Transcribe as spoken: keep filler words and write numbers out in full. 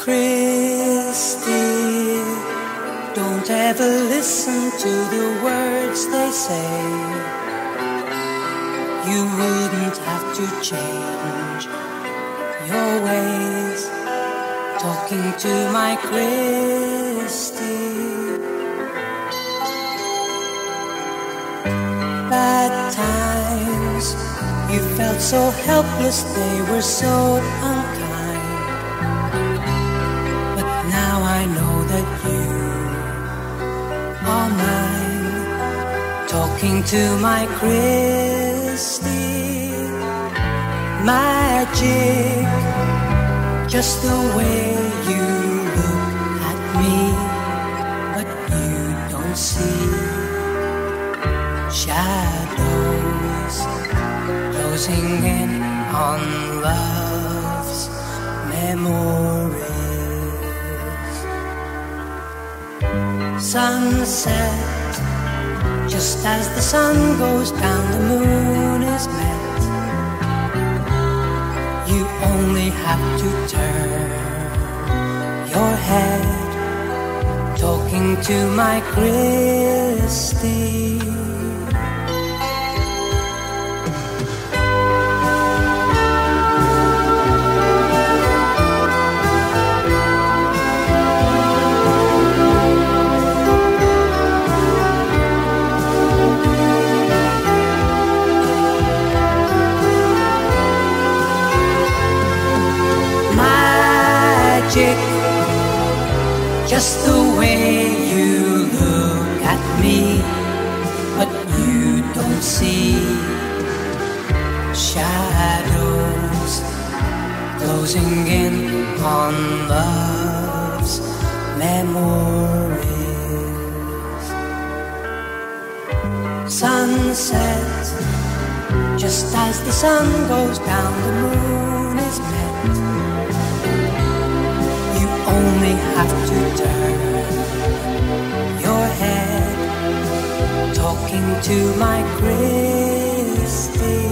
Christy, don't ever listen to the words they say. You wouldn't have to change your ways, talking to my Christy. Bad times, you felt so helpless, they were so unkind. But now I know that you are mine, talking to my Christy. Magic, just the way you look at me, but you don't see shadows closing in on love's memories. Sunset, just as the sun goes down, the moon is met. You only have to turn your head, talking to my Christy. Just the way you look at me, but you don't see shadows closing in on love's memories. Sunset, just as the sun goes down, the moon is met. Only have to turn your head, talking to my Christy.